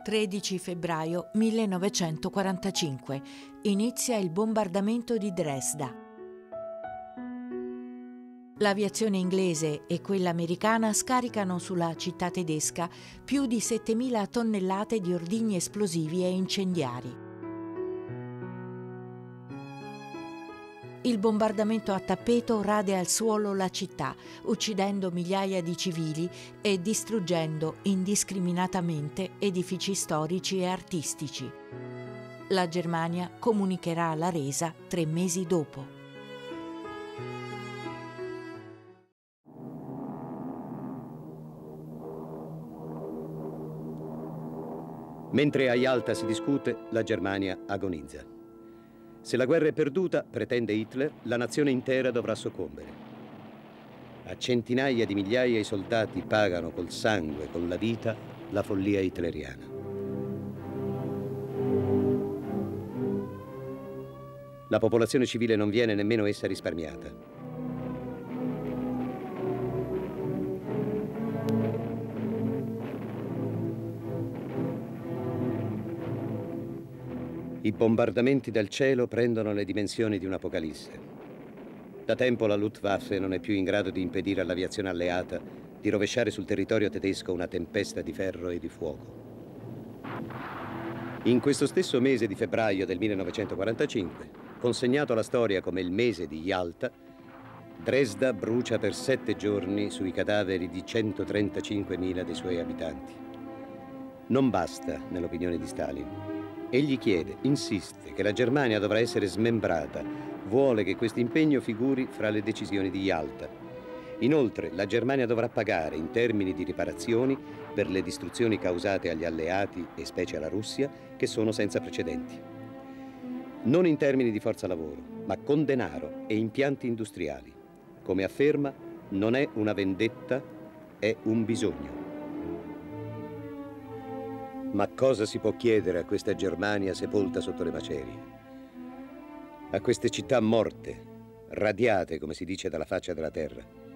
13 febbraio 1945. Inizia il bombardamento di Dresda. L'aviazione inglese e quella americana scaricano sulla città tedesca più di 7.000 tonnellate di ordigni esplosivi e incendiari. Il bombardamento a tappeto rade al suolo la città, uccidendo migliaia di civili e distruggendo indiscriminatamente edifici storici e artistici. La Germania comunicherà la resa 3 mesi dopo. Mentre a Yalta si discute, la Germania agonizza. Se la guerra è perduta, pretende Hitler, la nazione intera dovrà soccombere. A centinaia di migliaia i soldati pagano col sangue, con la vita, la follia hitleriana. La popolazione civile non viene nemmeno essa risparmiata. I bombardamenti dal cielo prendono le dimensioni di un'apocalisse. Da tempo la Luftwaffe non è più in grado di impedire all'aviazione alleata di rovesciare sul territorio tedesco una tempesta di ferro e di fuoco. In questo stesso mese di febbraio del 1945, consegnato alla storia come il mese di Yalta, Dresda brucia per 7 giorni sui cadaveri di 135.000 dei suoi abitanti. Non basta, nell'opinione di Stalin. Egli chiede, insiste, che la Germania dovrà essere smembrata, vuole che questo impegno figuri fra le decisioni di Yalta. Inoltre, la Germania dovrà pagare in termini di riparazioni per le distruzioni causate agli alleati, e specie alla Russia, che sono senza precedenti. Non in termini di forza lavoro, ma con denaro e impianti industriali. Come afferma, non è una vendetta, è un bisogno. Ma cosa si può chiedere a questa Germania sepolta sotto le macerie? A queste città morte, radiate, come si dice, dalla faccia della terra?